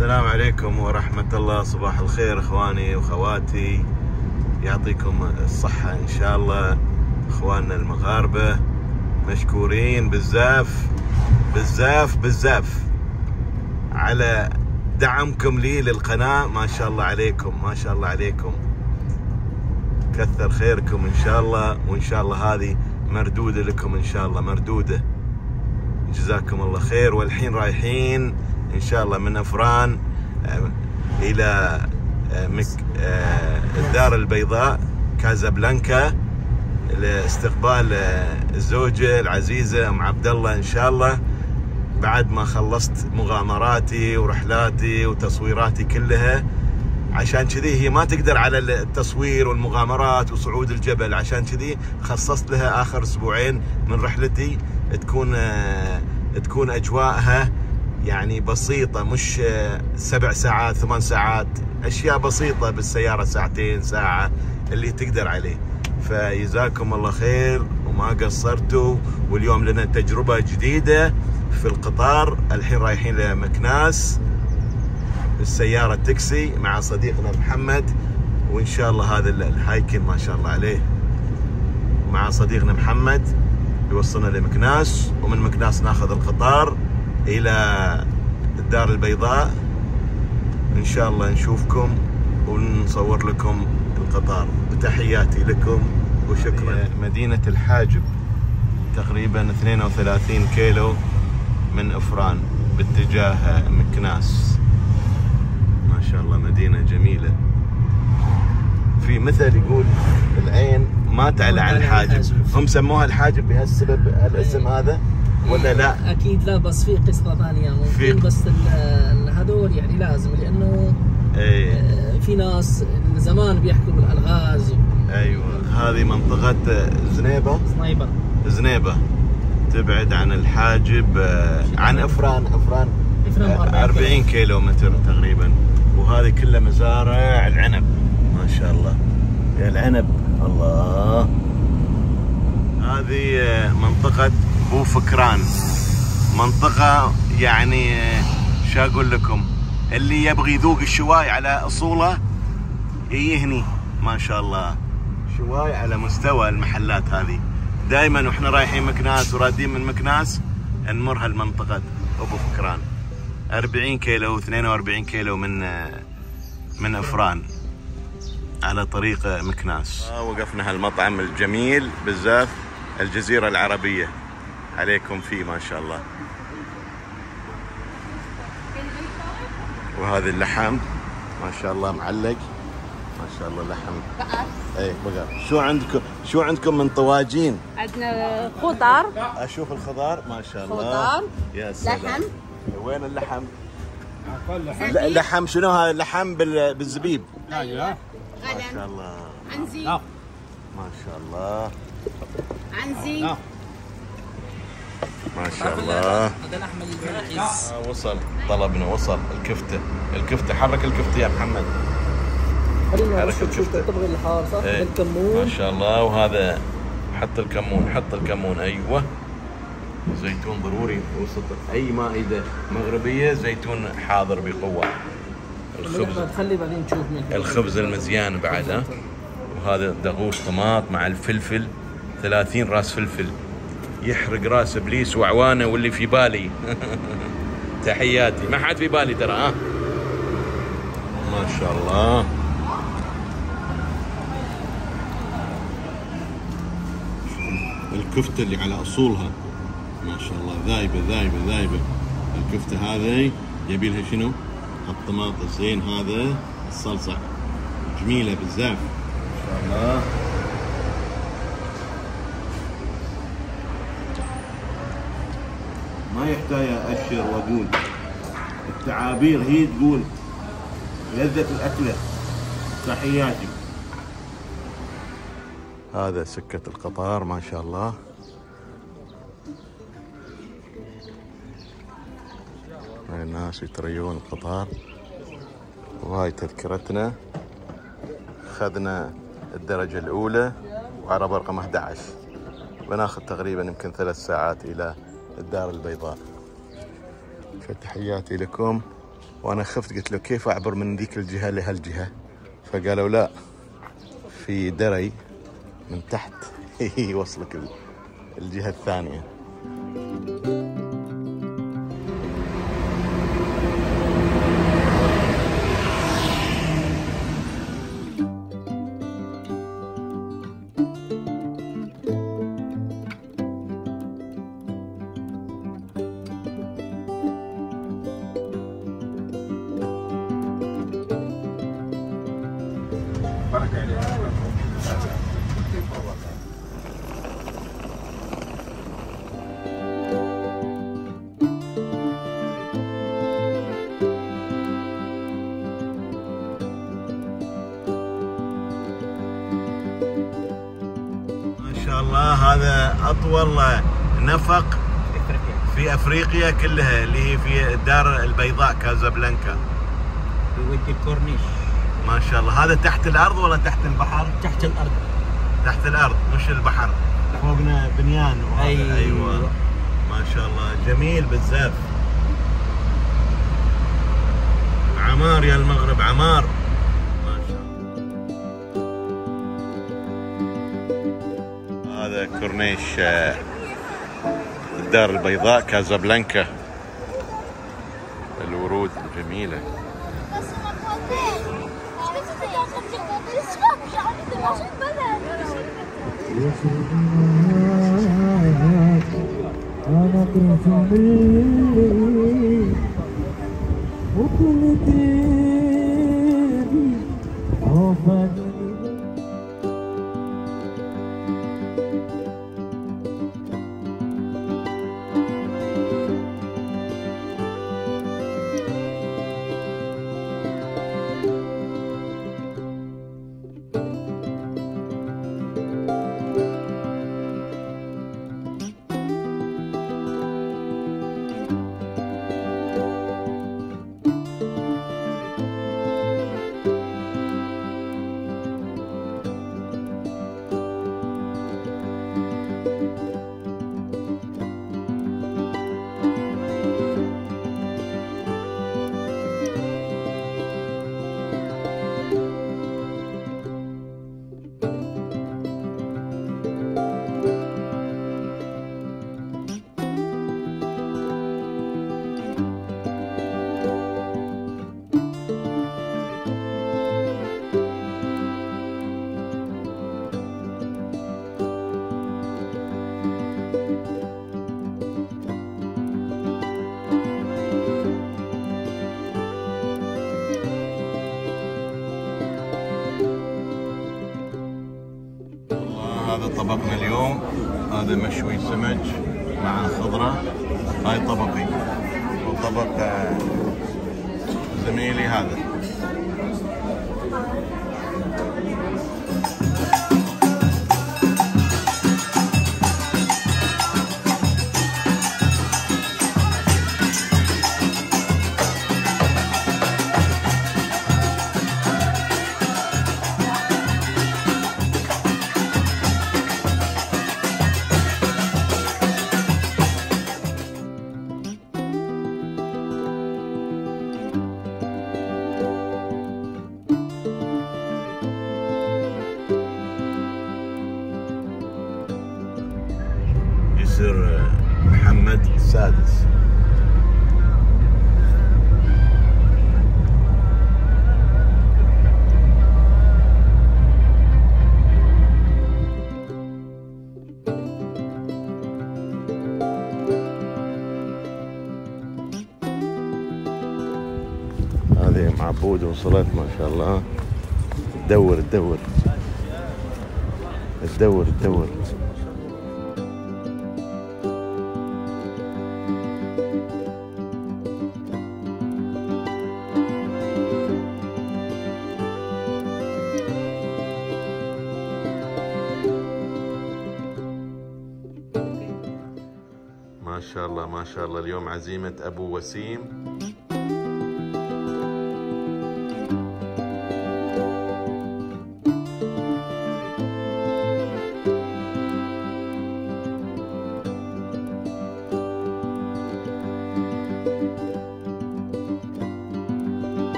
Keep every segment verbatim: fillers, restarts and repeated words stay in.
السلام عليكم ورحمة الله. صباح الخير اخواني واخواتي، يعطيكم الصحة ان شاء الله. اخواننا المغاربة مشكورين بزاف بزاف بزاف على دعمكم لي للقناة. ما شاء الله عليكم، ما شاء الله عليكم، كثر خيركم ان شاء الله، وان شاء الله هذه مردودة لكم ان شاء الله، مردودة. جزاكم الله خير. والحين رايحين ان شاء الله من افران الى الدار البيضاء كازابلانكا لاستقبال الزوجة العزيزة ام عبد الله ان شاء الله، بعد ما خلصت مغامراتي ورحلاتي وتصويراتي كلها. عشان كذي هي ما تقدر على التصوير والمغامرات وصعود الجبل، عشان كذي خصصت لها اخر اسبوعين من رحلتي تكون تكون اجواءها يعني بسيطة، مش سبع ساعات ثمان ساعات، اشياء بسيطة بالسيارة ساعتين ساعة اللي تقدر عليه. فجزاكم الله خير وما قصرتوا. واليوم لنا تجربة جديدة في القطار. الحين رايحين لمكناس بالسيارة تاكسي مع صديقنا محمد، وان شاء الله هذا الهايكن ما شاء الله عليه مع صديقنا محمد يوصلنا لمكناس، ومن مكناس ناخذ القطار الى الدار البيضاء. ان شاء الله نشوفكم ونصور لكم القطار. بتحياتي لكم وشكرا. مدينة الحاجب تقريبا اثنين وثلاثين كيلو من افران باتجاه مكناس. ما شاء الله مدينة جميلة. في مثل يقول العين ما تعلى عن الحاجب، هم سموها الحاجب بهالسبب الاسم هذا ولا لا؟ اكيد لا، بس في قصة ثانية ممكن، بس هذول يعني لازم، لانه ايه في ناس زمان بيحكوا بالالغاز. ايوه، هذه منطقة زنيبة زنيبة زنيبة تبعد عن الحاجب عن افران افران أربعين كيلو متر تقريبا. وهذه كلها مزارع العنب ما شاء الله. يا العنب الله. هذه منطقة بوفكران، منطقة يعني شو اقول لكم، اللي يبغي يذوق الشواي على اصوله يجي هني. ما شاء الله شواي على مستوى المحلات هذه. دائما واحنا رايحين مكناس ورادين من مكناس نمر هالمنطقة ابو فكران. أربعين كيلو اثنين وأربعين كيلو من من افران على طريق مكناس. وقفنا هالمطعم الجميل بالزاف الجزيرة العربية، عليكم فيه ما شاء الله. وهذا اللحم ما شاء الله معلق ما شاء الله. لحم اي بقر. شو عندكم شو عندكم من طواجين؟ عندنا خضار. اشوف الخضار ما شاء الله. خضار، يا سلام. لحم. وين اللحم؟ لحم. لحم شنو هذا؟ لحم بالزبيب. ايوه. ما شاء الله. عنزي. ما شاء الله. عنزي. ما شاء الله. هذا لحم الجاهز. آه وصل طلبنا، وصل الكفتة. الكفتة حرك الكفتة يا محمد. خلينا نشوف تبغي الحار صح؟ ايه. الكمون ما شاء الله. وهذا حط الكمون، حط الكمون. ايوه زيتون ضروري وسط اي مائدة مغربية، زيتون حاضر بقوة. الخبز خلي بعدين نشوف من الخبز المزيان بعد. ها وهذا دغوش طماط مع الفلفل، ثلاثين راس فلفل يحرق راس ابليس وعوانه واللي في بالي. تحياتي. ما حد في بالي ترى. ها ما شاء الله. الكفتة اللي على أصولها ما شاء الله، ذايبة ذايبة ذايبة. الكفتة هذه يبي لها شنو؟ الطماط الزين هذا، الصلصة جميلة بزاف ما شاء الله. ما يحتاج أشر وأقول، التعابير هي تقول لذة الأكلة. تحياتي. هذا سكة القطار ما شاء الله. الناس يتريون القطار. وهاي تذكرتنا، خذنا الدرجة الأولى وعربة رقم أحد عشر، بناخذ تقريبا يمكن ثلاث ساعات إلى الدار البيضاء. فتحياتي لكم وانا خفت، قلت له كيف اعبر من ذيك الجهه لهالجهه؟ فقالوا لا، في دري من تحت يوصلك الجهه الثانيه. ما شاء الله هذا أطول نفق في أفريقيا كلها، اللي هي في الدار البيضاء كازابلانكا. يودي الكورنيش. ما شاء الله. هذا تحت الأرض ولا تحت البحر؟ تحت الأرض. تحت الأرض مش البحر. فوقنا بنيان. أيوة. أيوة ما شاء الله، جميل بزاف. عمار يا المغرب، عمار ما شاء الله. هذا كورنيش الدار البيضاء كازابلانكا. الورود الجميلة. هذا طبقنا اليوم، هذا مشوي سمك مع خضرة. هاي طبقي، وطبق زميلي هذا. جسر محمد السادس. هذه معبود وصلت ما شاء الله. تدور تدور تدور تدور. ما شاء الله ما شاء الله. اليوم عزيمة أبو وسيم.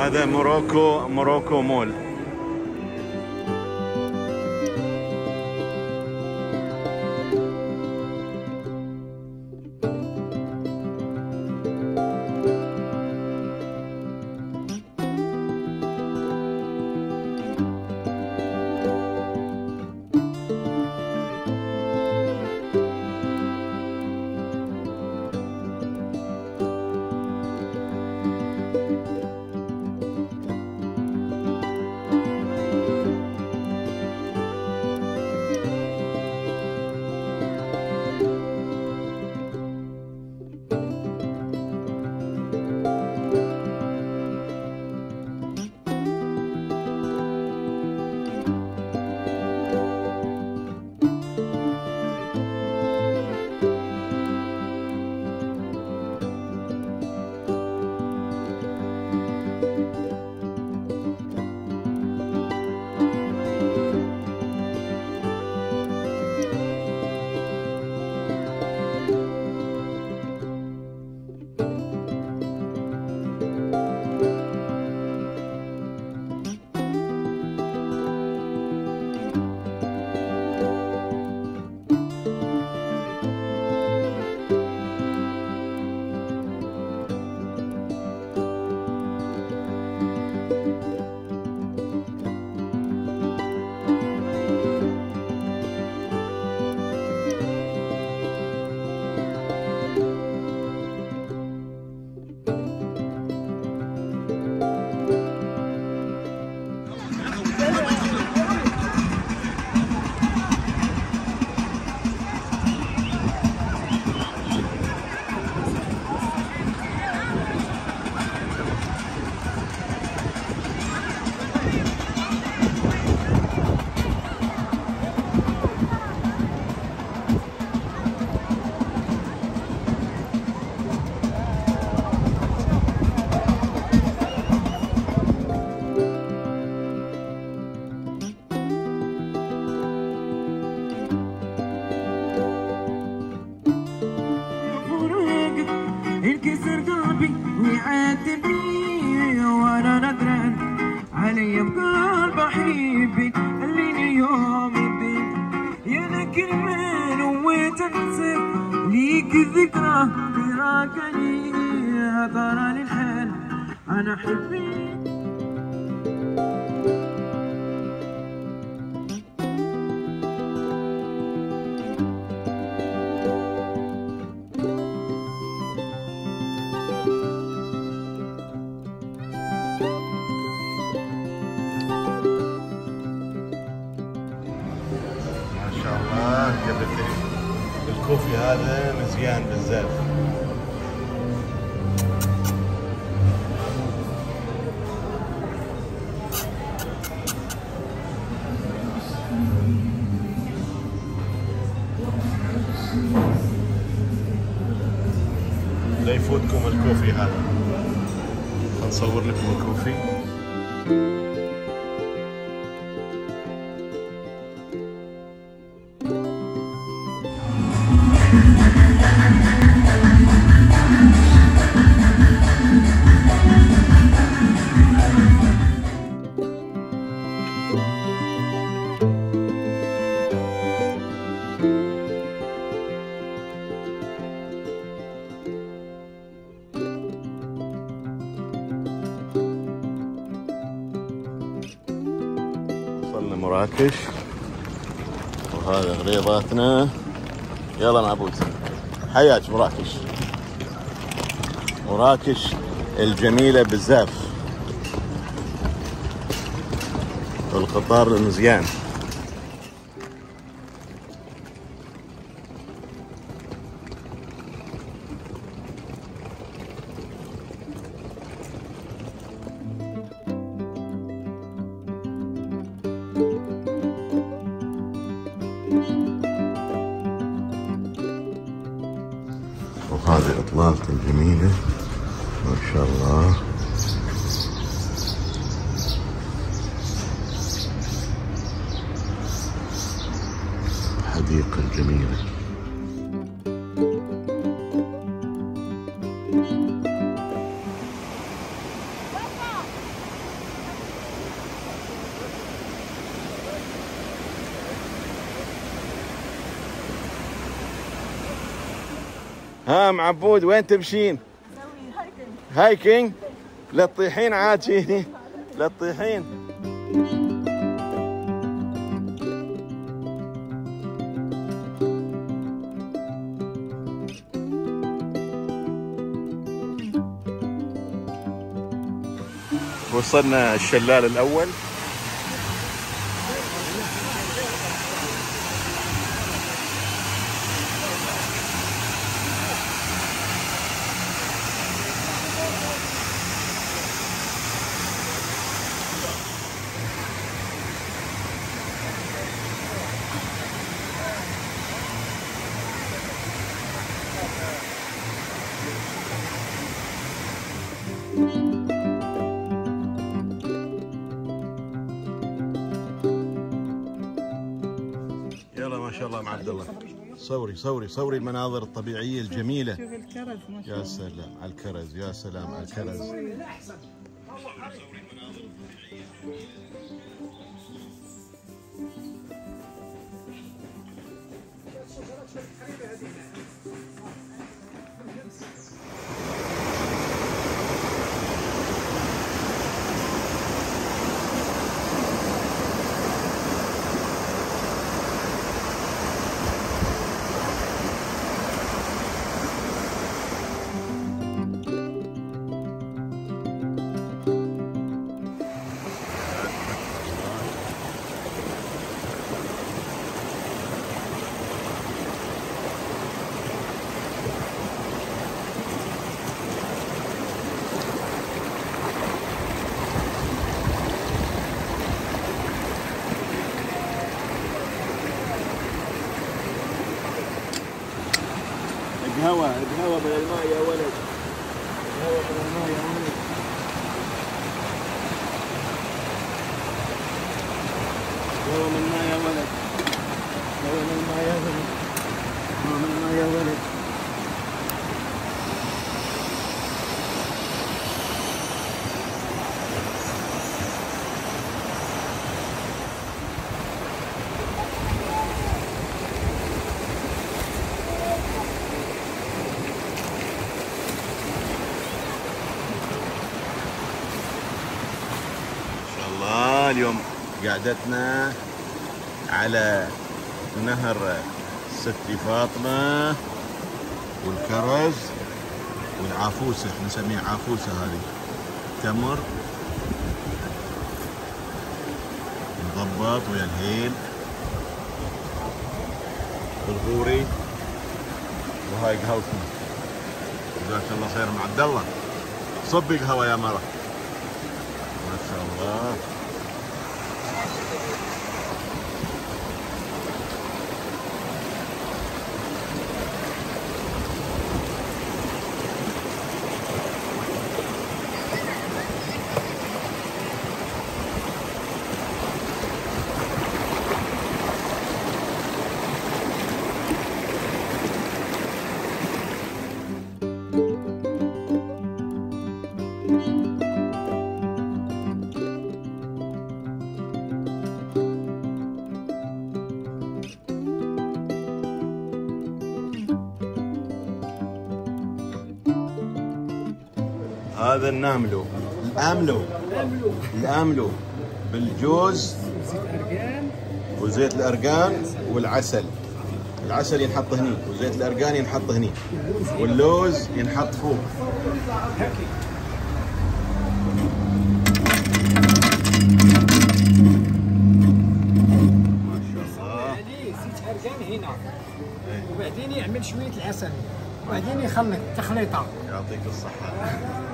هذا موروكو موروكو مول. انكسر قلبي ويعاتبني وانا ندران علي بقلب حبيبي خليني يوم الدين يا لك المال وتنسى ليك الذكرى تراكني تراني الحال انا حبيت. الكوفي هذا مزيان بزاف. لا يفوتكم الكوفي هذا. خل نصور لكم الكوفي. وصلنا مراكش وهذا غريضاتنا. يلا معبود حياك مراكش. مراكش الجميلة بزاف والقطار المزيان. وهذه إطلالته الجميلة ما شاء الله. حديقة جميلة. ها ام عبود وين تمشين؟ هايكينج. لا تطيحين عاد شيني، لا تطيحين. وصلنا الشلال الأول. يلا ما شاء الله مع عبد الله. صوري صوري صوري المناظر الطبيعية الجميلة. شوف الكرز ما شاء الله. يا سلام على الكرز، يا سلام على الكرز. الهواء الهواء من الماء يا ولد، الهواء من الماء يا ولد. الهواء من الماء يا ولد، الهواء من الماء يا ولد، الهواء من الماء يا ولد. اليوم قعدتنا على نهر ستي فاطمة والكرز والعافوسة، نسميها عافوسة هذه، تمر مضبط ويا الهيل والغوري، وهاي قهوتنا. جزاك الله خير مع عبد الله. صبي قهوة يا مرة ما شاء الله. هذا الناملو، الاملو الاملو بالجوز وزيت الارقان والعسل. العسل ينحط هني وزيت الارقان ينحط هني واللوز ينحط فوق. ما شاء الله. زيت ارقان هنا وبعدين يعمل شويه العسل وبعدين يخلط تخليطه. يعطيك الصحه.